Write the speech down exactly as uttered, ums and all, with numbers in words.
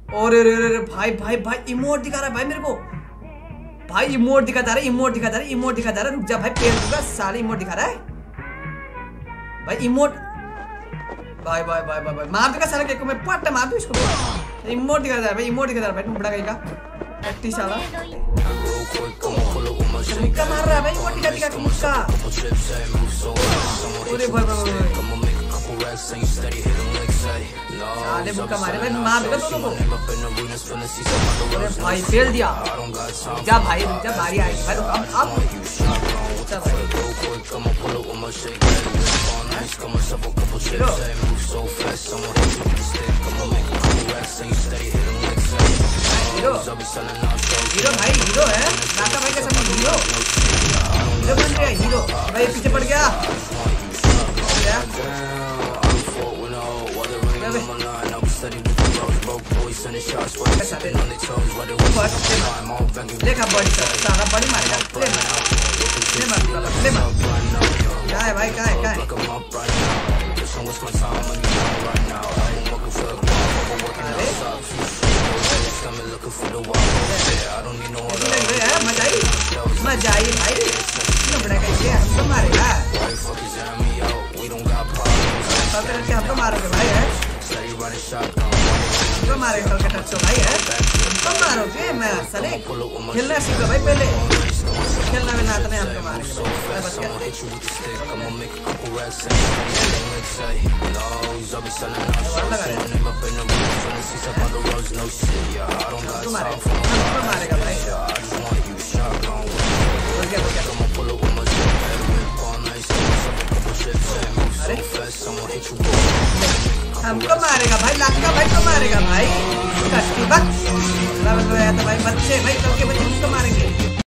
और रे रे रे भाई भाई भाई इमोट दिखा रहा है भाई मेरे को। भाई इमोट दिखाता रहा है, इमोट दिखाता रहा है, इमोट दिखाता रहा है। रुक जा भाई, पेड़ दूंगा साले, इमोट दिखा रहा है भाई इमोट। भाई भाई भाई भाई मार दूंगा साला केक को मैं, पट मार दूं इसको। इमोट दिखा रहा है भाई, इमोट दिखा रहा है भाई, बड़ा कहीं का एक्टिव साला मुक्का मार रहा है भाई, इमोट दिखा दिखा मुक्का। अरे भाई भाई साले मुक्का मारे भाई, मार दूंगा दोनों को। अरे भाई फेल दिया। जा भाई जा, बारी आएगी भाई, अब अब हीरो हीरो हीरो भाई, हीरो है लाका भाई का सब हीरो हीरो बन गया हीरो भाई। पीछे पड़ गया लेखा बड़ी सारा बड़ी मारेगा। क्या है भाई, क्या है क्या है मजा आई मजा आई भाई, हमको मारेगा हमको मारोगे भाई है, हमको मारेगा भाई है, हमको मारोगे। मैं साले खेलना सीखो भाई, पहले खेलना भी ना आता नहीं, हमको मारेगा बस क्या मारेगा भाई। हमको मारेगा भाई, लाका भाई को मारेगा भाई।